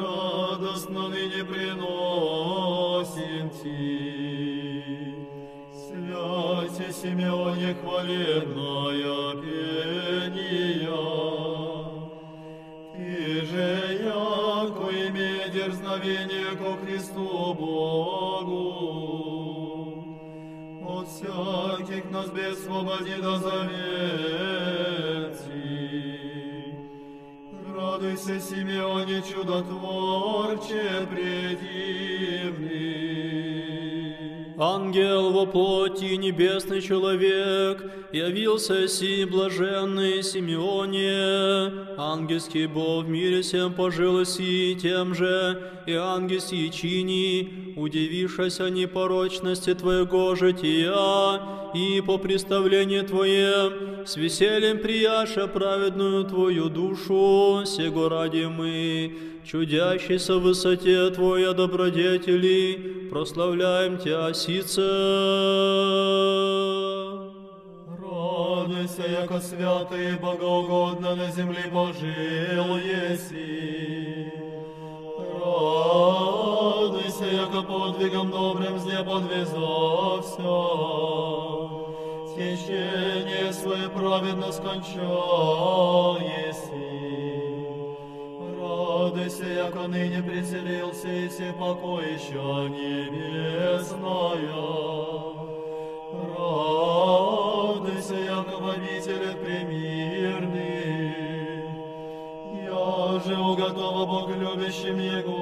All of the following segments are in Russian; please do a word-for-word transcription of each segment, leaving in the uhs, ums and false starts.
радостно ныне приносим Ти. Святе Симеоне хвалебная пения, Ты же, яко имея дерзновение ко Христу Богу, от всяких нас безсвободи до завети. Радуйся, Симеоне, чудотворче предивный. Ангел во плоти, небесный человек, явился си блаженный Симеоне. Ангельский Бог в мире всем пожил си тем же, и ангельские чини, удивившись непорочности Твоего жития, и по представлению Твоем, с весельем прияша праведную Твою душу, сего ради мы, чудящийся в высоте Твоя добродетели, прославляем Тя сице. Радуйся, яко святый и богоугодно на земле пожил еси. Радуйся, яко подвигом добрым зле подвязался. Течение свое праведно скончал еси. Радуйся, яко ныне преселился и все покоища небесная. Радуйся, яко в обителях премирный. Я же уготова Бог любящим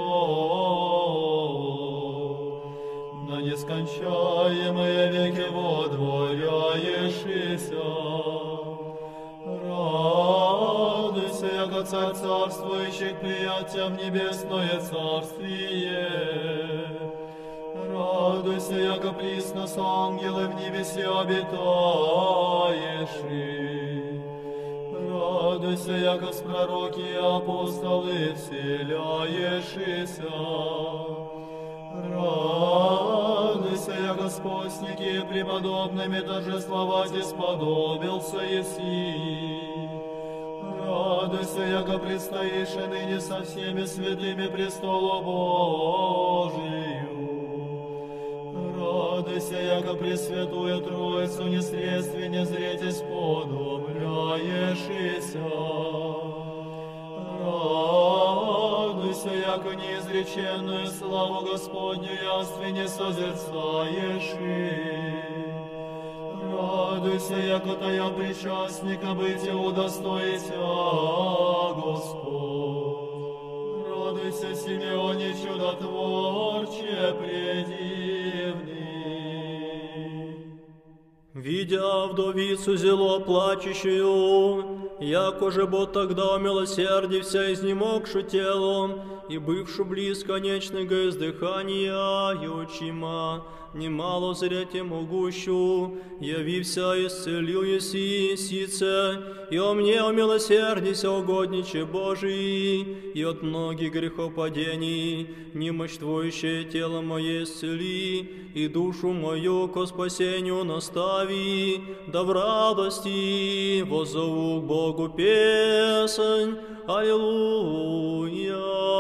Его. На нескончаемые веки водворяешься. Радуйся, яко царь царствующих, приятием небесное царствие. Радуйся, яко присно с ангелы в небесе обитаешь. Радуйся, яко с пророки и апостолы вселяешься. Радуйся, яко с постники преподобными торжествовать исподобился еси. Радуйся, яко предстоишь и ныне со всеми святыми престолу Божию. Радуйся, яко Пресвятую Троицу несредстве не зреть исподобляешься. Радуйся, яко неизреченную славу Господню ястве созерцаешь. Радуйся, яко Тая причастника быть удостоится Господь. Радуйся, Симеоне, чудотворче предивный. Видя вдовицу зело плачущую, яко же Бог тогда умилосердився, изнемогшу телом, и бывшу близ конечного издыхания, и очима, немало зрете могущу, явився и исцелил еси сице, и о мне умилосердися, угодниче Божий, и от многих грехопадений, немощь Твоющее тело мое исцели, и душу мою ко спасению настави, да в радости воззову к Богу песнь. Аллилуйя.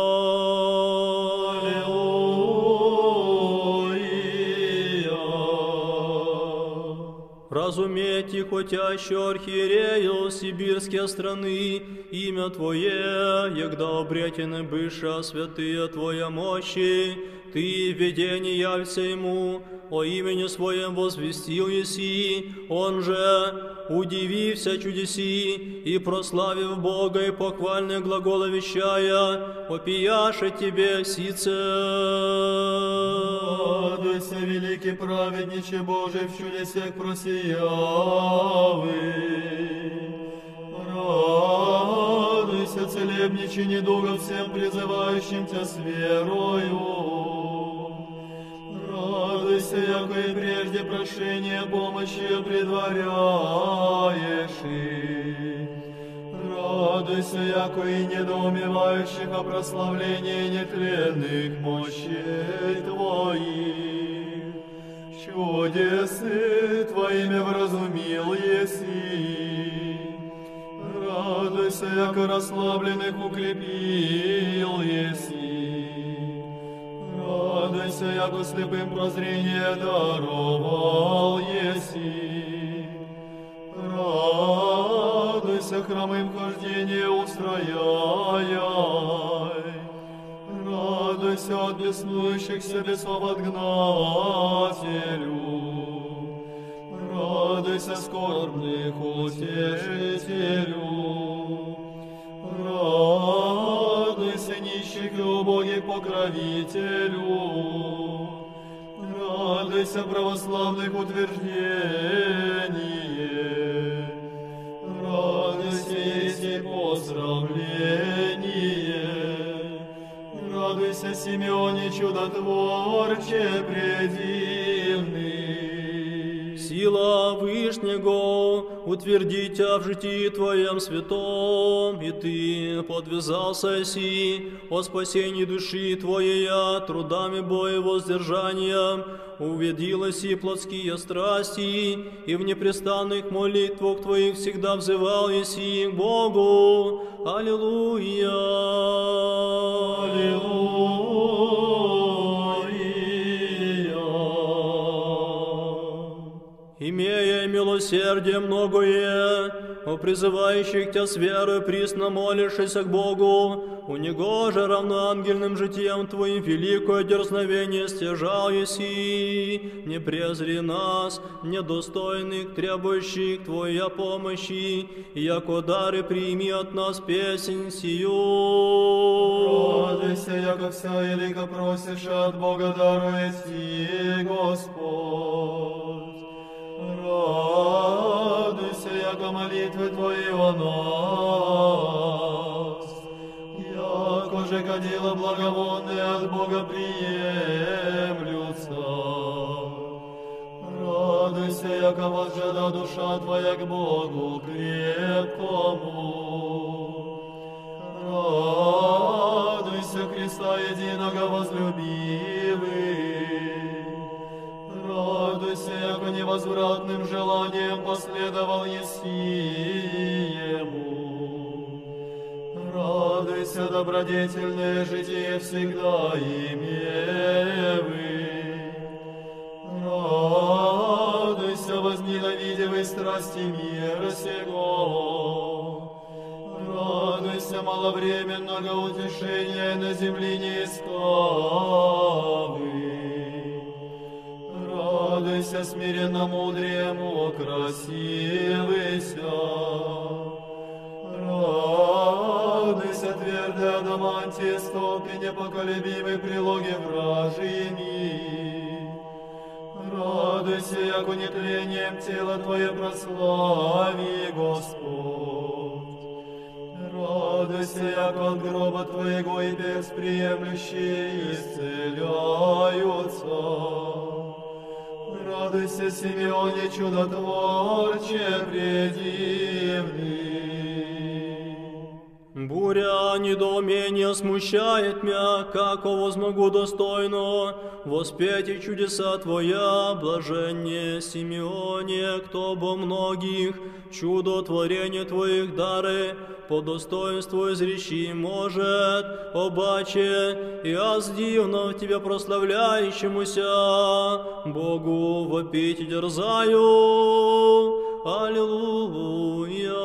Разуметь и хотящу архиерею сибирские страны, имя Твое, егда обретены быша святые Твоя мощи, Ты в видении явься ему, о имени Своем возвестил еси, он же, удивився чудеси, и прославив Бога, и похвальные глаголы вещая, опияше Тебе сице. Радуйся, великий праведниче Божий, в чудесах просиявы. Радуйся, целебниче недуга всем призывающим Тя с верою. Радуйся, яко и прежде прошение помощи предваряешь. Радуйся, яко и недоумевающих о прославлении нетленных мощей Твоих. Чудесы Твоими вразумил еси. Радуйся, яко расслабленных укрепил еси. яко слепым прозрение даровал еси. Радуйся, хромым хождение устрояй. Радуйся от беснующихся бесов отгнателю. Радуйся, скорбных утешителю. Радуйся, нищих и убогих покровителю. Радуйся, православных утверждение. Радуйся, есть поздравление. Радуйся, Симеоне, чудотворче предивный. Сила Вышнего утвердить тебя в житии Твоем святом, и Ты подвязался си о спасении души Твоей трудами боя воздержанием, уведилась и плотские страсти, и в непрестанных молитвах Твоих всегда взывал еси к Богу. Аллилуйя! Аллилуйя! Имея милосердие многое, о призывающих Тебя с верой присно молишься к Богу, у Него же равноангельным житием Твоим великое дерзновение стяжал еси, не презри нас, недостойных, требующих Твоя помощи, яко дары прими от нас песень сию. Радуйся, яко вся велика просишь от Бога дарует ти, Господь. Радуйся, яко молитвы Твои о нас, яко же кадила благовонные от Бога приемлются. Радуйся, яко возжада душа Твоя к Богу крепкому. Радуйся, Христа единого возлюбивый. Радуйся, яко невозвратным желанием последовал еси ему. Радуйся, добродетельное житие всегда имевы. Радуйся, возненавидевый страсти мира сего. Радуйся, маловременного утешения на земле не искавы. Радуйся, смиренно мудрему, красивыйся. Радуйся, твердый адамантий, столпе непоколебимой прилоги вражьими. Радуйся, яко нетлением тела Твое прослави, Господь. Радуйся, яко от гроба Твоего и бесприемлющие исцеляются. Радуйся, Симеоне, чудотворче предивный. Буря недоумения смущает меня, како возмогу достойно воспеть и чудеса Твоя, блаженнее Симеоне, кто бо многих чудотворение Твоих дары по достоинству изречи может, обаче, и аз дивно в Тебе прославляющемуся, Богу вопить и дерзаю. Аллилуйя!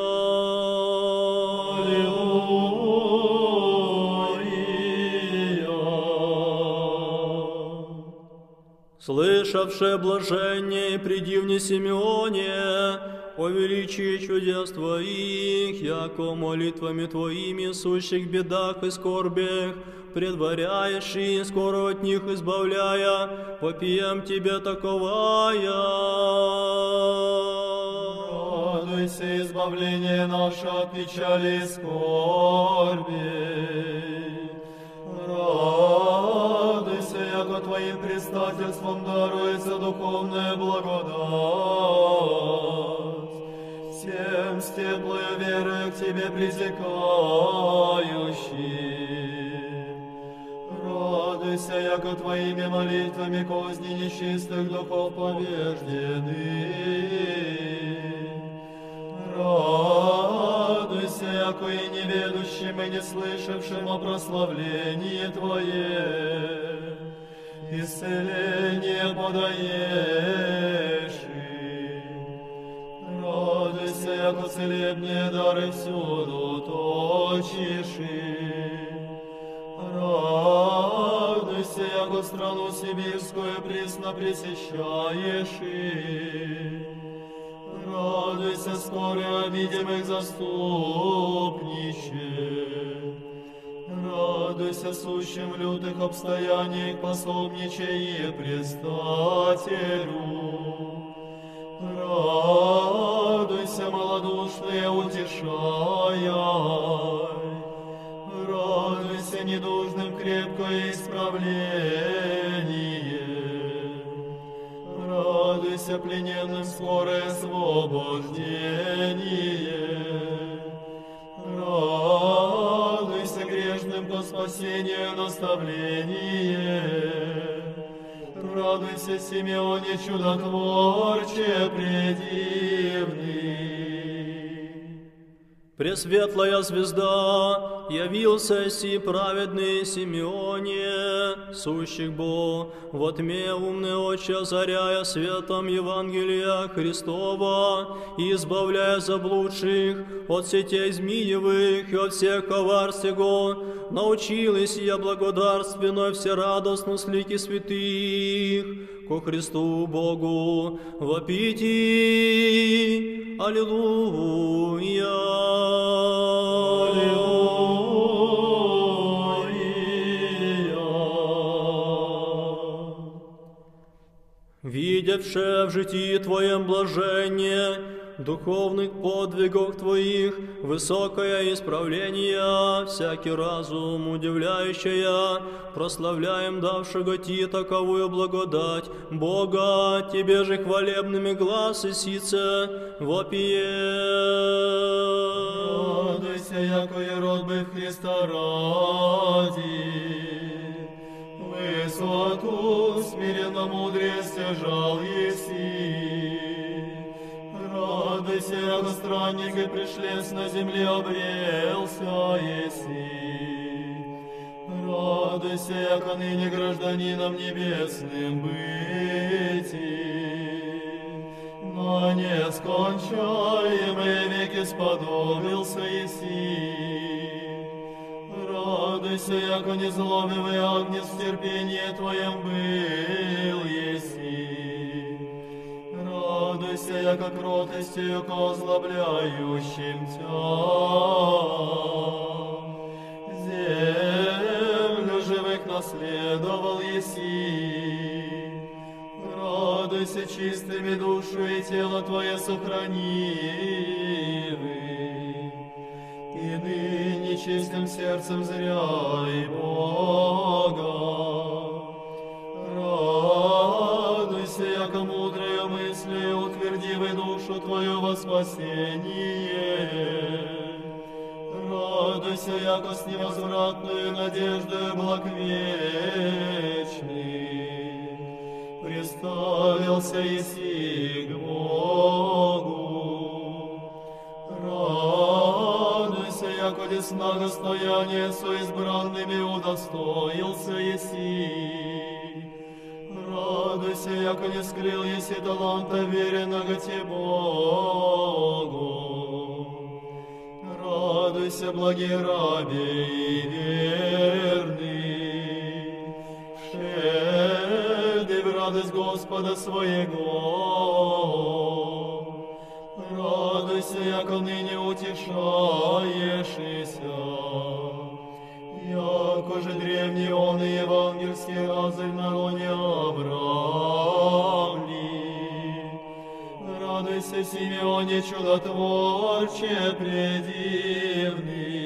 Слышавше блажение и предивне Симеоне, о величии чудес Твоих, яко молитвами Твоими сущих бедах и скорбях, предваряешь и скоро от них избавляя, попием Тебе таковая. Радуйся, избавление наше от печали и скорби. Радуйся, яко Твоим предстательством даруется духовная благодать. Всем с теплою верою к Тебе призекающим. Радуйся, яко Твоими молитвами козни нечистых духов побеждены. Радуйся, яко и неведущим, и не слышавшим о прославлении Твое, исцеление подаешь. Радуйся, яко целебные дары всюду точишь. Радуйся, яко страну сибирскую присно пресещаешь. Радуйся, скоро обидимых заступнище. Радуйся, сущим в лютых обстояниях пособничае предстателю. Радуйся, малодушные, утешая. Радуйся, недужным крепкое исправление. Радуйся, плененным скорое освобождение. Радуйся, грешным по спасению наставление. Радуйся, Симеоне, чудотворче предивный. Пресветлая звезда, явился си праведный Симеоне, сущих Бог, во тьме умные очи озаряя светом Евангелия Христова, и избавляя заблудших от сетей змеевых и от всех коварств его, научилась я благодарственной всерадостно с лики святых, ко Христу Богу вопити. Аллилуйя! Видевше в житии Твоем блажение, духовных подвигах Твоих, высокое исправление, всякий разум удивляющая, прославляем давшего Ти таковую благодать, Бога, Тебе же хвалебными гласы сице вопие. Радуйся, яко род бы Христа ради, высоту смиренно мудрее стяжал еси. Радуйся, яко странник и пришлец на земле обрелся еси. Радуйся, яко ныне гражданином небесным быти. На нескончаемые веки сподобился еси. Радуйся, яко незлобивый агнец в терпении Твоем был еси. Радуйся, яко кротостью к озлобляющим Тя. Землю живых наследовал еси. Радуйся, чистыми душу и тело Твое сохранивы. И ныне чистым сердцем зряй Бога. Радуйся, яко мудрою мыслью утвердивай душу Твою во спасение. Радуйся, яко с невозвратную надеждою благ вечный приставился еси к Богу. Радуйся, яко десна достояния со избранными удостоился еси. Радуйся, яко не скрыл еси таланта веренного Те Богу. Радуйся, благий рабе и верный, вшедший в радость Господа своего. Радуйся, яко ныне утешаешься, яко же древний он и евангельский разы в народе обравли. Радуйся, Симеоне, чудотворче предивный.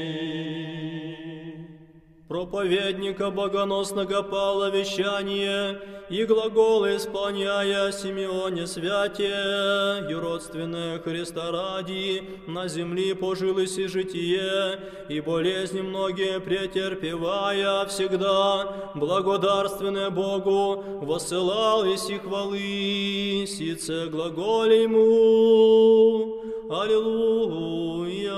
Проповедника богоносного Павла вещание и глаголы исполняя Симеоне святие, и родственное Христа ради, на земли пожилось и житие, и болезни многие претерпевая всегда, благодарственное Богу, воссылал и си хвалы, сице глаголе ему. Аллилуйя!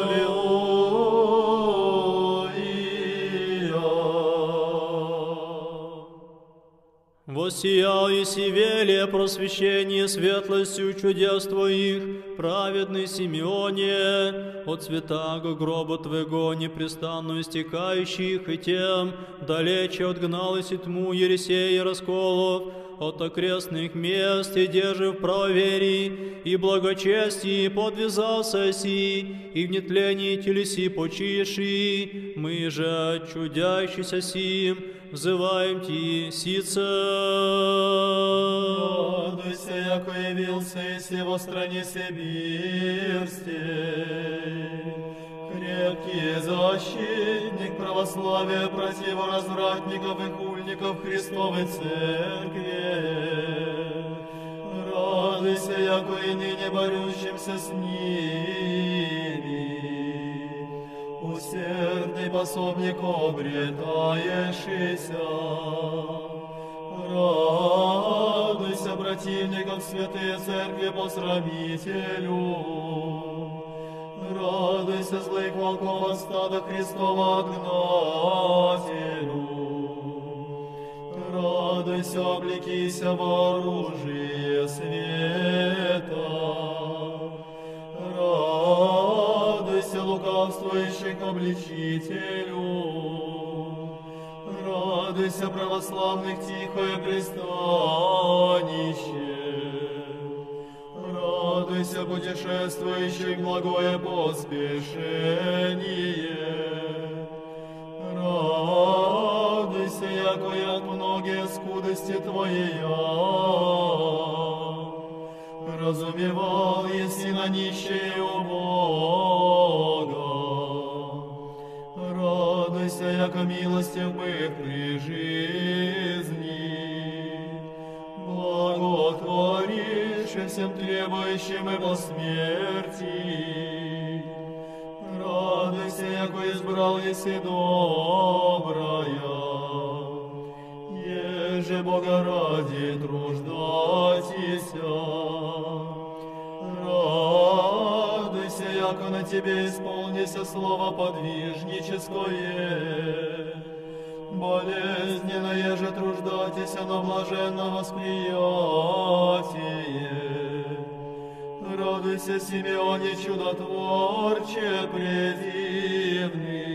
Аллилуйя! Воссиял и сивелие просвещение светлостью чудес Твоих, праведный Симеоне, от святаго гроба Твоего непрестанно истекающих, и тем далече отгналась и тьму Ересея расколов, от окрестных мест, и держи в правоверии и благочестии подвязался си, и в нетлении телеси почиши, мы же, чудящийся сим, взываем Ти, сице. Радуйся, яко явился и сего стране Сибирстей, крепкий защитник православия против развратников и хульников Христовой Церкви. Радуйся, яко и ныне борющимся с ними, усердный пособник обретаешься. Радуйся, противников святые Церкви посрамителю. Радуйся, злых волков от стада Христова отгнателю. Радуйся, облекися в оружие света. Радуйся, лукавствующих обличителю. Радуйся, православных тихое пристанище. Радуйся, путешествующих благое поспешение. Радуйся, яко и от многие скудости Твоя. Разумевал, еси на нищие у Бога. Радуйся, яко милостив быв при жизни. Благотворишь всем требующим и по смерти. Радуйся, яко избрал еси добрая, еже Бога ради труждатися. Радуйся, яко на Тебе исполнися слово подвижническое. Болезненно еже труждатися, но блаженно восприятие. Радуйся, Симеоне, чудотворче предивный.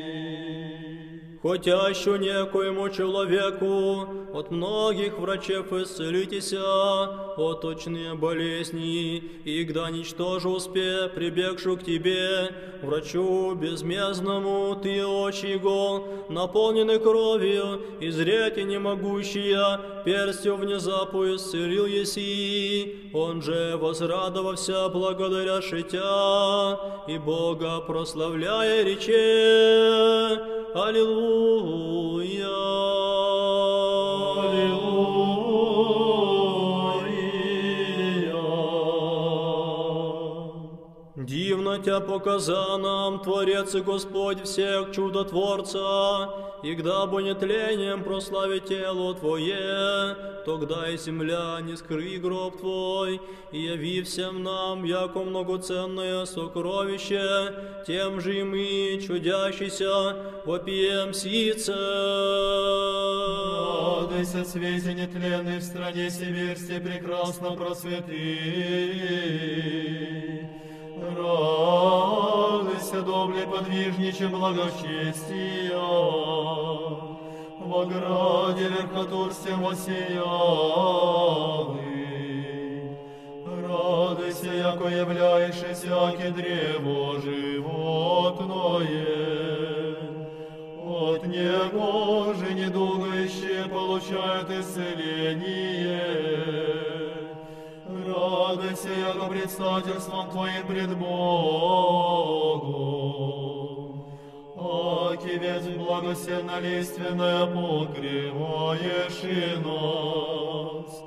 Хотя еще некоему человеку от многих врачев исцелитеся, от точные болезни, и когда ничтоже успе, прибегшу к Тебе, врачу безмездному, Ты очи его, наполнены кровью, и зреть не могущая, перстью внезапу исцелил еси, он же возрадовался благодаря Тя, и Бога прославляя рече, Аллилуйя. Дивно Тя показа нам, Творец и Господь всех чудотворца, и гда бы нетлением прославить тело Твое, тогда и земля не скрый гроб Твой, и яви всем нам, яко многоценное сокровище, тем же и мы, чудящийся, вопием сице. Радуйся, свете нетленный в стране Сибирсте, прекрасно просвети. Радуйся, добле подвижниче благочестия, во граде верхотурстве воссиявы. Радуйся, яко являешься всяке древо животное, от него же недугающие получают исцеление. Радуйся, яко предстательством Твоим пред Богом, аки ведь благосенно-лиственное покрываешь и нас.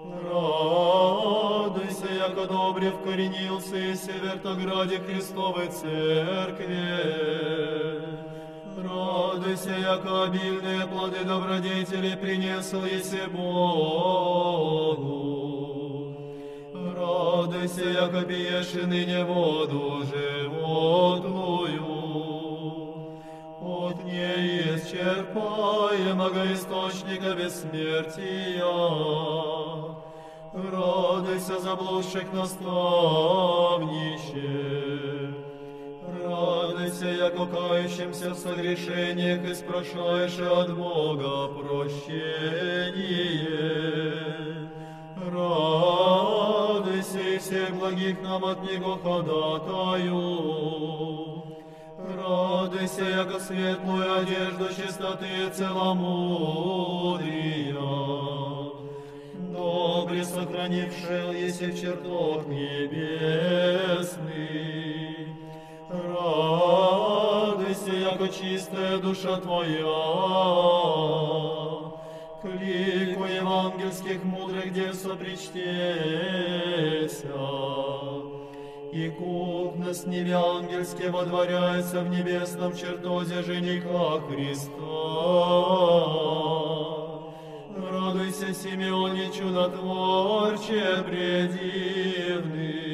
Радуйся, яко добре вкоренился и в Вертограде Христовой Церкви. Радуйся, яко обильные плоды добродетели принесл еси Богу. Радуйся, яко пьешь и ныне воду животную, от неисчерпаемого источника бессмертия. Радуйся, заблудших наставнище, радуйся, яко кающимся в согрешениях и спрашаешь от Бога прощение. Радуйся, и всех благих нам от Него ходатаю. Радуйся, яко светлую одежду чистоты и целомудрия, добре сохранивший еси в чертог небесный. Радуйся, яко чистая душа твоя, к лику евангельских мудрых дев сопричтеся, и купность невянгельски водворяется в небесном чертозе жениха Христа. Радуйся, Симеоне, чудотворче предивный.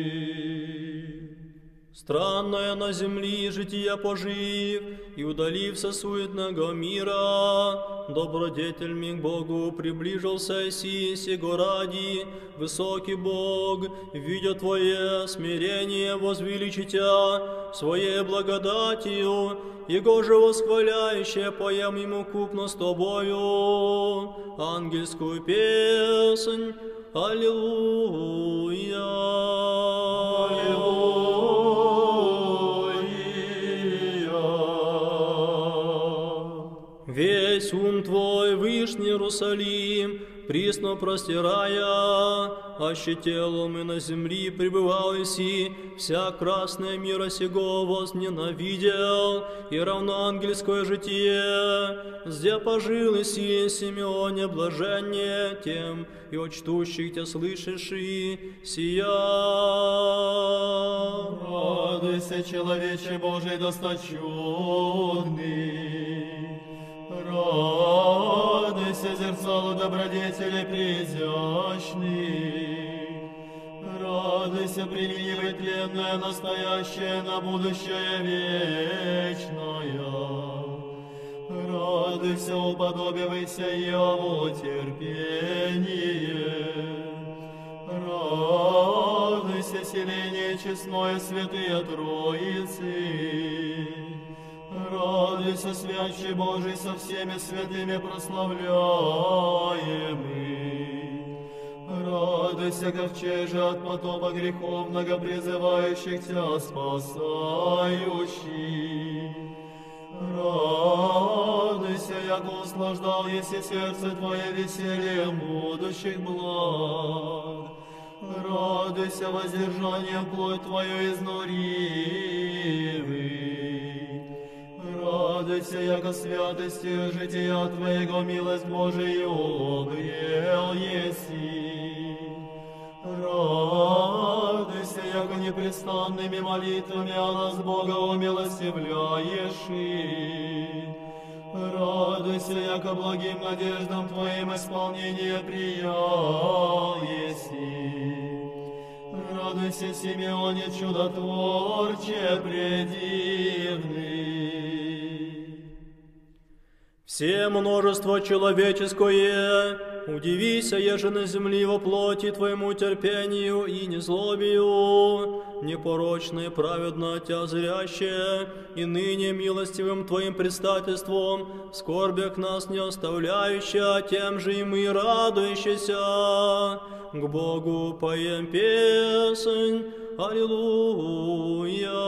Странное на земли жития пожив, и удалився суетного мира, добродетельми к Богу приближился си сего ради, высокий Бог, видя Твое смирение, возвеличитя Своей благодатью, Его же восхваляющее поем Ему купно с Тобою ангельскую песнь. Аллилуйя! Весь ум Твой, вышний Иерусалим, присно простирая, аще телом и на земли пребывал иси, вся красная мира сего возненавидел, и равно ангельское житие, где пожил иси Симеоне блаженнее тем, и от чтущих Тя слышащи сия. Радуйся, человече Божий досточудный, радуйся, зерцалу добродетели преизящный, радуйся, применивай тленное настоящее на будущее вечное, радуйся, уподобивайся Яву терпение, радуйся, селение честное святые Троицы, радуйся, святче Божий, со всеми святыми прославляемый. Радуйся, ковчеже от потопа греховного, призывающих Тя спасающий. Радуйся, яко услаждал еси сердце Твое весельем будущих благ. Радуйся, воздержанием плоть Твою изнуривый. Радуйся, яко святостью жития Твоего милость Божию обрел еси. Радуйся, яко непрестанными молитвами о нас Бога умилостивляешь. Радуйся, яко благим надеждам Твоим исполнение приял еси. Радуйся, Симеоне, чудотворче предивный. Все множество человеческое, удивися, еже на земли во плоти Твоему терпению и незлобию, непорочно и праведно Тя зряще, и ныне милостивым Твоим предстательством, в скорбях нас не оставляющая, тем же и мы радующийся, к Богу поем песнь. Аллилуйя!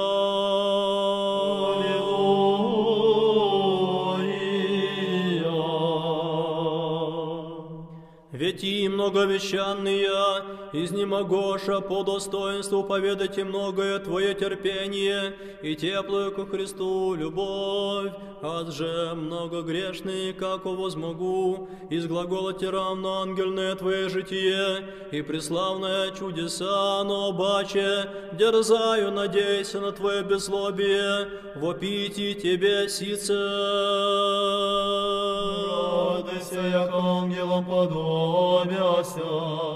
Ведь и многовещанные, изнемогоша по достоинству поведать и многое Твое терпение и теплую ко Христу любовь, аз же много грешный, како возмогу, из глагола равно ангельное Твое житие и преславное чудеса, но баче, дерзаю, надейся на Твое беззлобие, вопити Тебе сице. Радуйся, яко ангелом подобяся,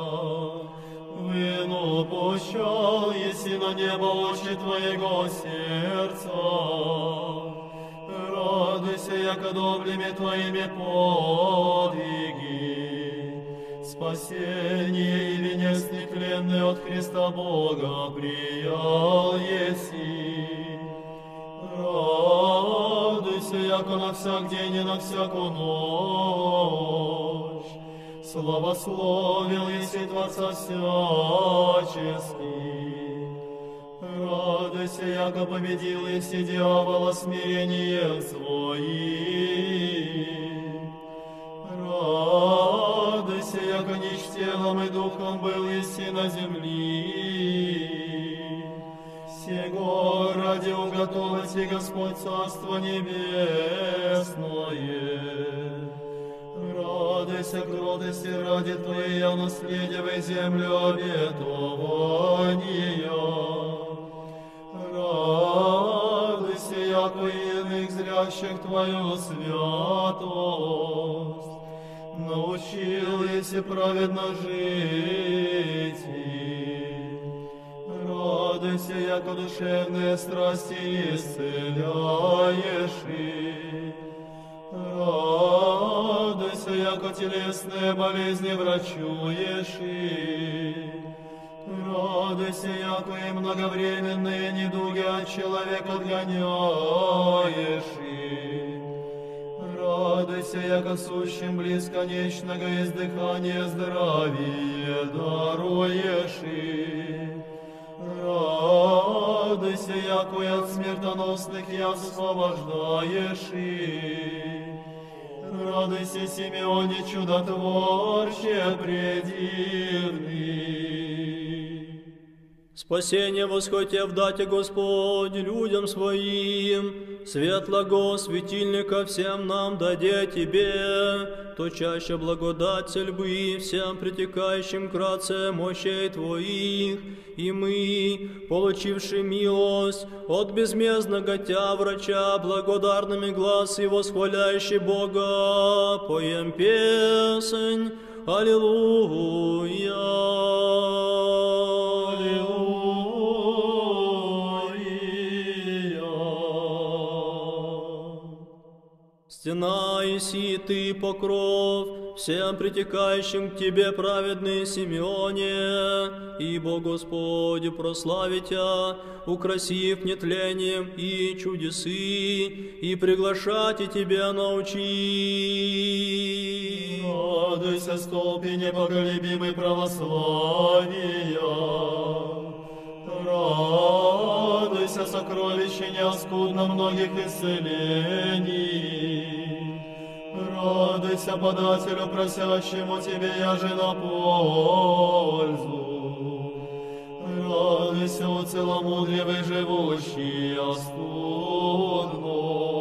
вину пущал, еси на небо очи Твоего сердца. Радуйся, Радуйся, яко доблими Твоими подвиги. Спасение и венец нетленный от Христа Бога приял еси. Радуйся, яко на всяк день и на всякую ночь славословил еси Творца всяческий. Радуйся, яко победил еси дьявола смирением своим. Радуйся, яко нищ телом и духом был еси на земли. Сего ради уготовности Господь Царство Небесное. Радуйся, кротости ради Твоей, наследивай землю обетования. Радуйся, яко иных зрящих Твою святость. Научил еси праведно жить. Радуйся, яко душевные страсти исцеляешь. Радуйся, яко телесные болезни врачуешь. Радуйся, яко и многовременные недуги от человека отгоняешь. Радуйся, яко сущим близконечного издыхания здравие даруешь. Радуйся, яко и от смертоносных я освобождаешь. Радуйся, Симеоне, чудотворче предивный. Спасение восходите в дате Господь людям своим, светлого светильника всем нам даде Тебе, то чаще благодать льбы всем притекающим кратце мощей Твоих, и мы, получивши милость от безмездного Тя врача, благодарными глаз и восхваляющий Бога, поем песнь Аллилуйя. Стена еси Ты покров всем притекающим к Тебе, праведный Симеоне, ибо Господи прославить Тя, украсив нетлением и чудесы, и приглашать и Тебя научи. Радуйся, столпи непоколебимый православия. Радуйся, сокровище неоскудно многих исцелений. Радуйся, подателю, просящему Тебе, яже на пользу. Радуйся, о целомудревый, живущий остудно.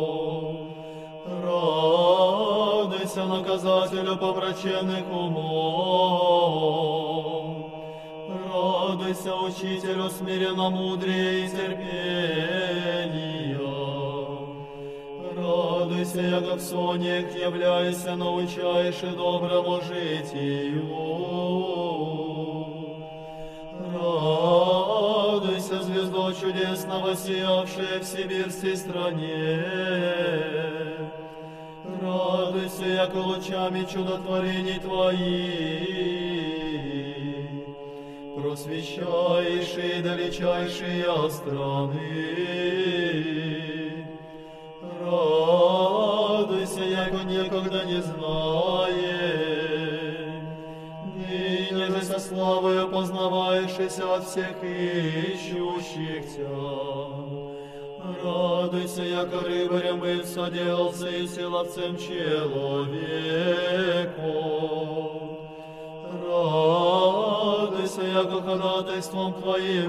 Радуйся, наказателю помраченных умов. Радуйся, учителю смиренно-мудрия и терпения. Радуйся, яко в сонях являйся, научаешь и доброму житию. Радуйся, звездо чудесно сиявшая в сибирской стране. Радуйся, яко лучами чудотворений Твоих просвещающие далечайшие страны. Радуйся, яко некогда не знае, ныне же со славою познаваешься от всех ищущих Тя. Радуйся, яко рыбарем быв соделался и силовцем человеку. Радуйся, яко ходатайством Твоим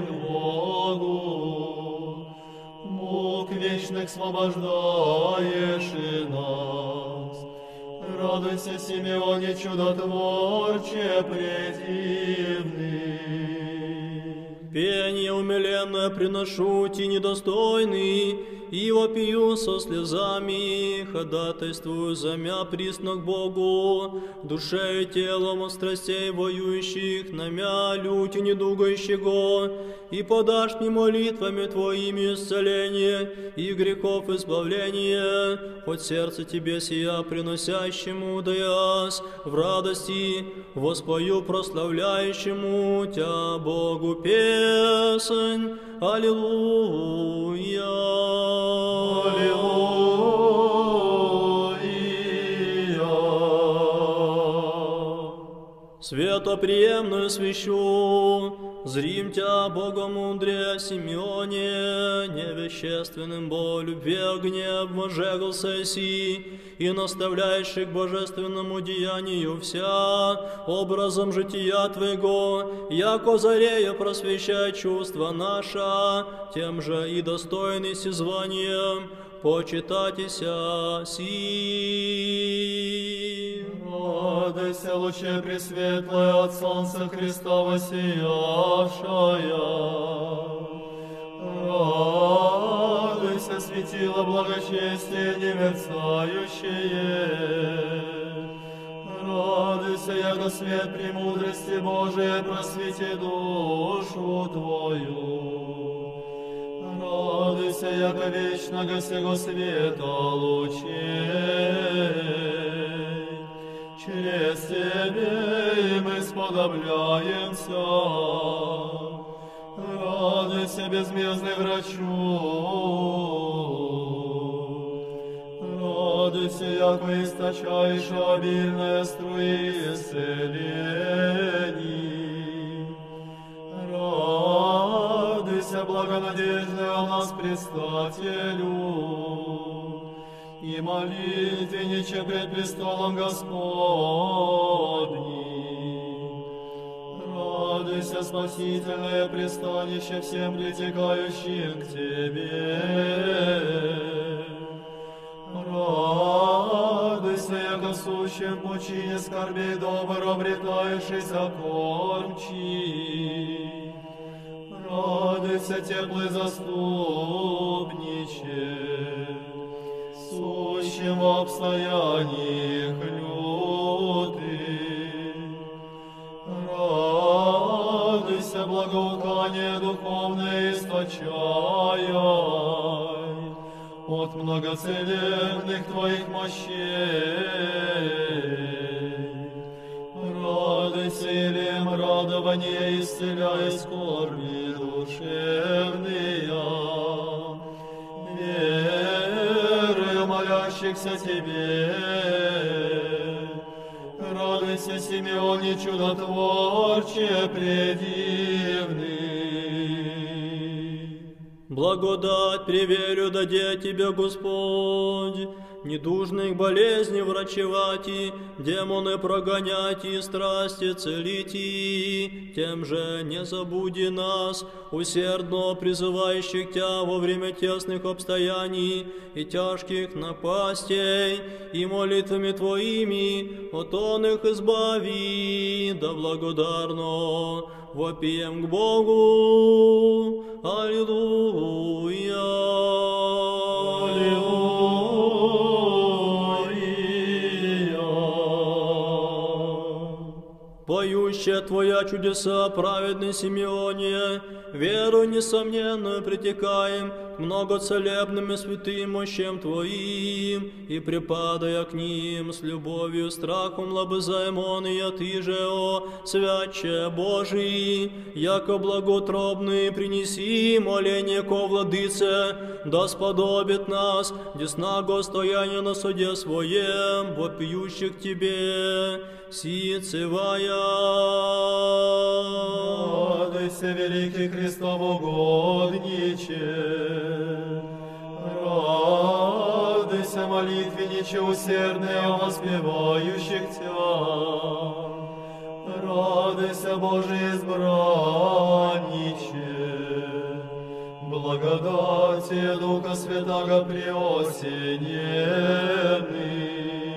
Богу мук вечных освобождаешь и нас. Радуйся, Симеоне, чудотворче предивный. Пение умиленное приношу Ти недостойный, и вопию со слезами, ходатайствую за мя присно к Богу, душею и телом от страстей воюющих, на мя лють и недугающего, и подашь мне молитвами Твоими исцеление и грехов избавление, хоть сердце Тебе сия приносящему, да яс в радости воспою прославляющему Тя Богу песнь. Аллилуйя. Аллилуйя. Светоприемную свящу, зрим Тя, Богомудрее Симеоне, невещественным бо любви огне обможегался си, и наставляющий к божественному деянию вся, образом жития Твоего, яко зарея просвещай чувства наша, тем же и достойный си званием, почитатися си. Радуйся, луче пресветлое от солнца Христова сиявшая. Радуйся, светило благочестие немерцающее. Радуйся, яко свет премудрости Божией просвети душу твою. Радуйся, яко вечного сего света лучей. Через Тебе мы сподобляемся. Радуйся, безмездный врачу. Радуйся, яко источаешь обильные струи исцелений. Радуйся, благонадежный у нас предстателю. И молитвенниче пред престолом Господним. Радуйся, спасительное пристанище всем притекающим к Тебе. Радуйся, яко сущим пучине скорбей добр обретающийся кормчий. Радуйся, теплый заступниче, сущим в обстояниях лютых. Радуйся, благоухание духовное источай от многоцелебных Твоих мощей. Радуйся, елем радование, исцеляй скорби душевные. Верою молящихся Тебе. Радуйся, Симеоне, чудотворче предивный. Благодать преверю даде Тебе, Господь, недужных болезней врачевать и демоны прогонять и страсти целить и тем же не забуди нас, усердно призывающих Тя во время тесных обстояний и тяжких напастей, и молитвами Твоими от он их избави, да благодарно вопием к Богу. Аллилуйя. Поющая Твоя чудеса, праведный Симеоне, веру несомненную притекаем к многоцелебным и святым мощам Твоим, и припадая к ним с любовью, страхом лобызаем он, и Ты же, о святче Божий, яко благоутробный принеси моление ко владыце, да сподобит нас деснаго стояния на суде Своем, вопиющих к Тебе, сицевая. Радуйся, великий Христов угодниче. Радуйся, молитвенниче усердные, воспевающих Тя. Радуйся, Божий избранниче. Благодати Духа Святаго преосененный.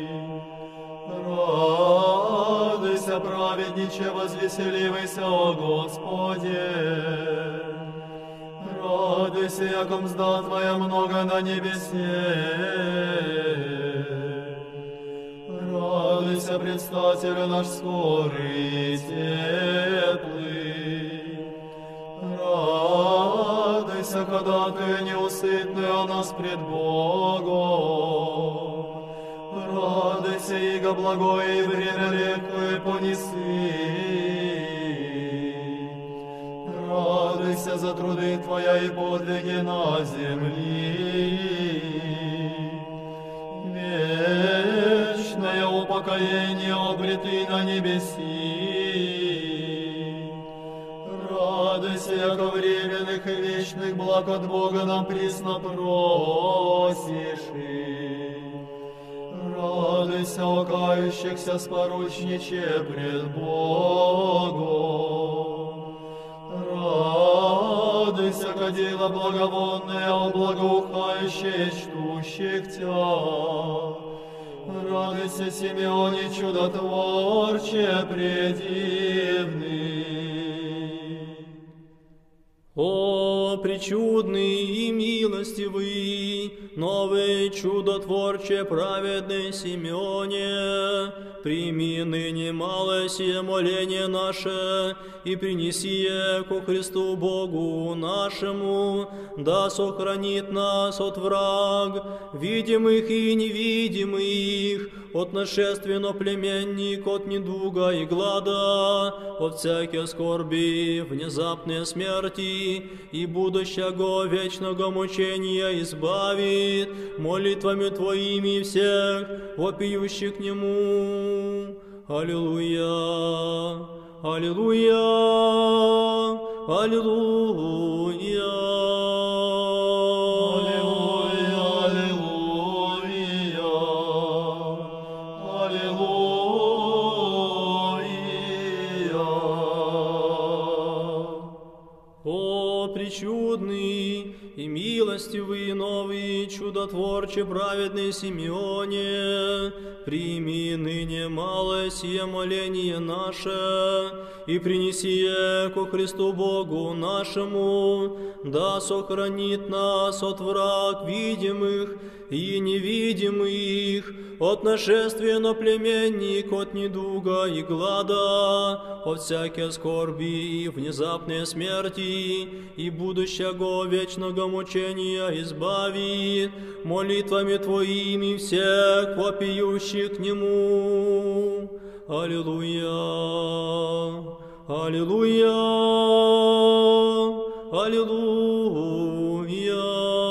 Радуйся, праведниче, возвеселивайся, о Господе. Радуйся, яко мзда Твоя много на небесе. Радуйся, предстатель наш скорый и теплый. Радуйся, когда Ты неусытный о нас пред Богом. Радуйся, иго благое и время легкое понеси. Радуйся за труды Твоя и подвиги на земли. Вечное упокоение обреты на небеси. Радуйся, яко временных и вечных благ от Бога нам присно просишь. Радуйся, о кающихся споручниче пред Богом. Радуйся, кадила благовонная, о благоухающее чтущих Тя. Радуйся, Симеоне, чудотворче предивный. О, пречудный и милостивый, новый чудотворче праведный Симеоне, прими ныне малое сие моление наше и принеси ко Христу Богу нашему, да сохранит нас от враг, видимых и невидимых, от нашественно племенник, от недуга и глада, от всякой скорби, внезапной смерти и будущего вечного мучения избавит молитвами Твоими всех, вопиющих к Нему. Аллилуйя! Аллилуйя! Аллилуйя! Чудный и милостивый, новый, чудотворче праведный Симеоне, прими ныне малое сие моление наше и принеси ко Христу Богу нашему, да сохранит нас от враг видимых и невидимых, от нашествия на племенник, от недуга и глада, от всякой скорби и внезапной смерти, и будущего вечного мучения избавит молитвами Твоими всех вопиющих к Нему. Аллилуйя! Аллилуйя! Аллилуйя!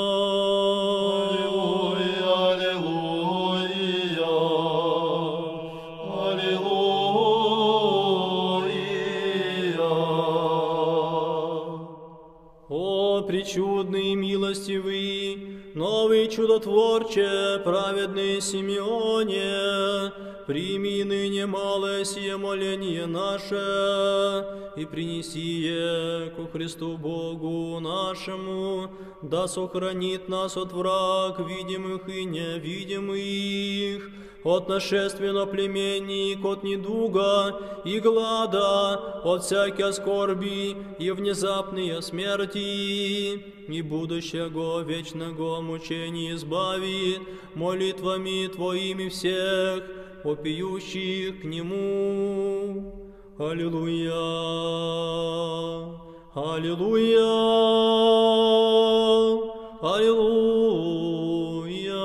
Пречудный, милостивый, новый чудотворче, праведный Симеоне, прими ныне малое сие моление наше и принеси ко Христу Богу нашему, да сохранит нас от враг видимых и невидимых, от нашествия на племенник, от недуга и глада, от всякой скорби и внезапной смерти, и будущего вечного мучения избавит молитвами Твоими всех, вопиющих к Нему. Аллилуйя! Аллилуйя! Аллилуйя!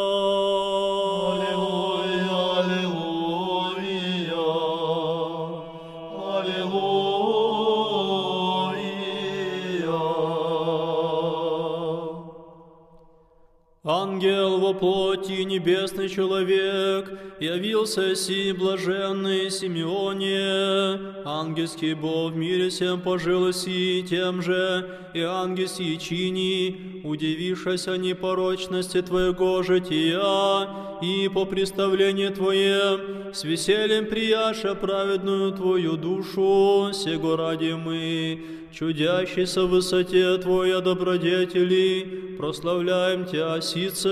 Ангел во плоти, небесный человек, явился си блаженный Симеоне, ангельский Бог в мире всем пожил си тем же, и ангельские чини, удивившись о непорочности Твоего жития, и по представлению Твоем, с весельем прияша праведную Твою душу, сего ради мы, чудящийся в высоте Твоя добродетели, прославляем Тя сице.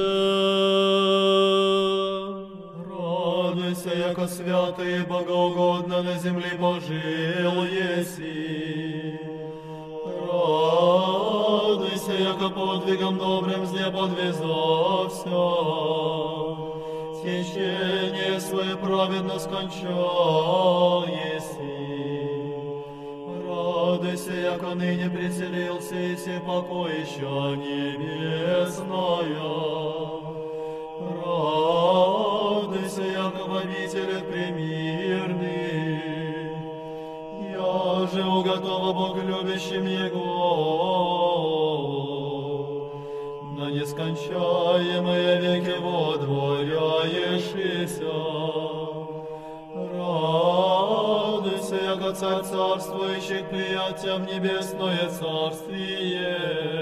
Радуйся, яко святый и богоугодно на земле Божил еси. Радуйся, яко подвигом добрым зле подвязався. Течение свое праведно скончаеси. Радуйся, яко ныне преселился и се покоища небесная. Радуйся, яко в обителях примирный. Я же уготова Бог любящим Его. На нескончаемые веки водворяешься. Радуйся, яко царь царствующих, приятием небесное царствие.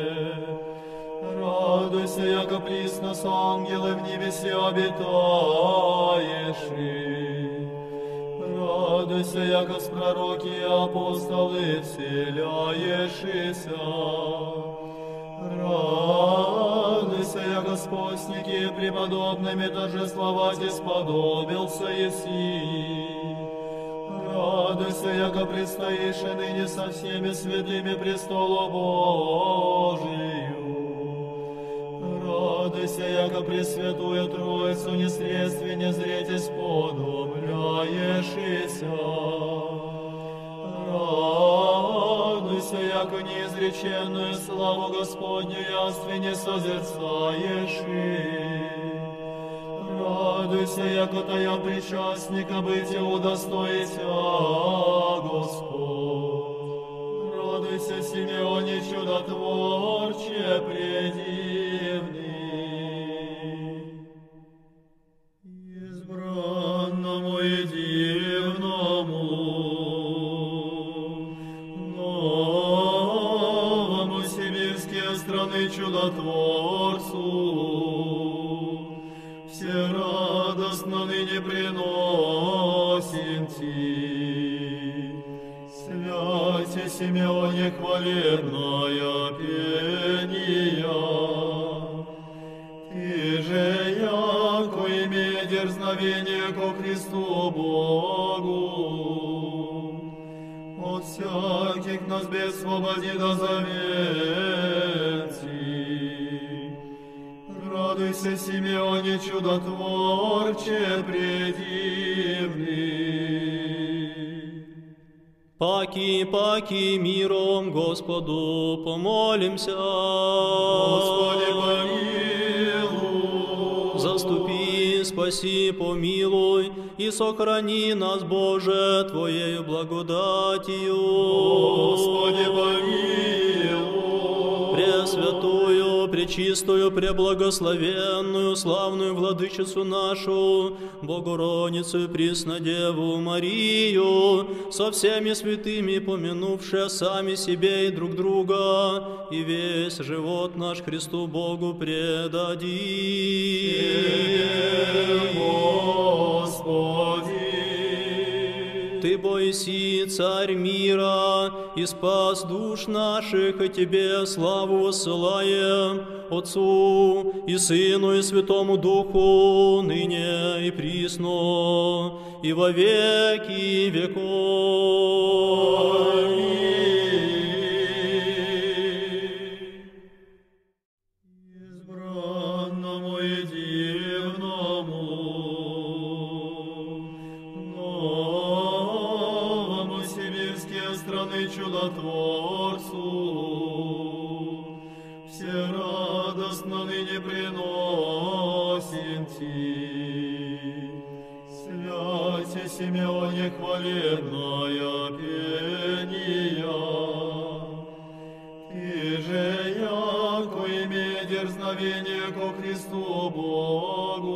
Радуйся, яко присно с ангелы в небесе обитаешь. Радуйся, яко с пророки и апостолы вселяешься. Радуйся, яко с постники преподобными торжествовать исподобился еси. Радуйся, яко предстоишь и ныне со всеми святыми престолу Божию. Радуйся, яко Пресвятую Троицу несредстве не зреть исподобляешься. Радуйся, яко неизреченную славу Господню ястве созерцаешь. Радуйся, яко тая причастника быть и удостоися, Господь. Радуйся, Симеоне чудотворче предивный. Избранному и дивному, новому сибирские страны чудотворцу, все радостно ныне приносим Ти. Святе Симеоне хвалебная пения. Ты же, яко имея дерзновение ко Христу Богу, от всяких нас без свободи до завети. Радуйся, Симеоне чудотворче предивный. Паки, паки, миром Господу помолимся. Господи, помилуй. Заступи, спаси, помилуй и сохрани нас, Боже, Твоею благодатью. Господи, помилуй. Пресвятую, пречистую, преблагословенную, славную владычицу нашу, Богородицу и Преснодеву Марию, со всеми святыми помянувшие сами себе и друг друга, и весь живот наш Христу Богу предадим. Господи. Ты бойся, Царь мира, и спас душ наших, и Тебе славу воссылаем, Отцу и Сыну и Святому Духу, ныне и присно, и во веки веков. Избранному и дивному, новому сибирские страны чудотворцу, все радостно ныне приносим Ти. Святе Симеоне хвалебная пения. Ты же, яко имея дерзновение ко Христу Богу,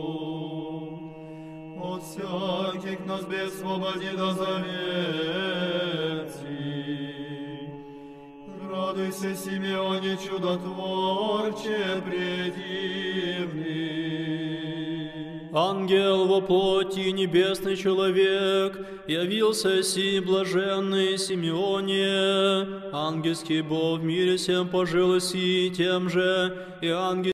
от всяких нас без свободи до завети. Радуйся, Симеоне чудотворче предивный. Ангел во плоти, небесный человек, явился си блаженный Симеоне, ангельский Бог в мире всем пожил си тем же, и ангел